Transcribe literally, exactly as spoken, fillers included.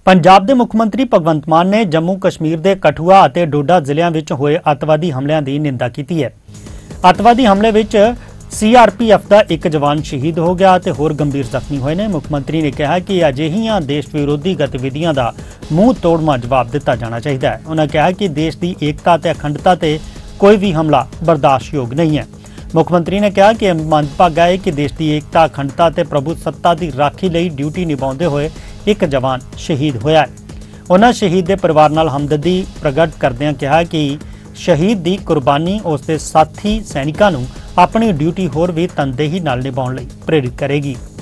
पंजाब के मुख्यमंत्री भगवंत मान ने जम्मू कश्मीर के कठुआ और डोडा जिलों में होए अतवादी हमलों की निंदा की है। अतवादी हमले में सी आर पी एफ का एक जवान शहीद हो गया तो होर गंभीर जख्मी हुए ने। मुख्यमंत्री ने कहा कि अजिहियां देश विरोधी गतिविधियों का मूँह तोड़वा जवाब दिता जाना चाहिए है। उन्होंने कहा कि देश की एकता ते अखंडता ते कोई भी हमला बर्दाश्त योग नहीं है। मुख्यमंत्री ने कहा कि मंदभागा है कि देश की एकता अखंडता ते प्रभु सत्ता की राखी लई ड्यूटी निभाते हुए एक जवान शहीद होया है। उन्होंने शहीद के परिवार नाल हमदर्दी प्रगट करदिआं कहा कि शहीद की कुर्बानी उसके साथी सैनिकों नूं अपनी ड्यूटी होर भी तनदेही नाल निभाउण लई प्रेरित करेगी।